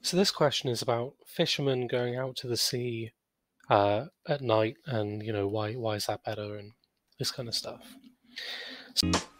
So this question is about fishermen going out to the sea at night, and why is that better and this kind of stuff.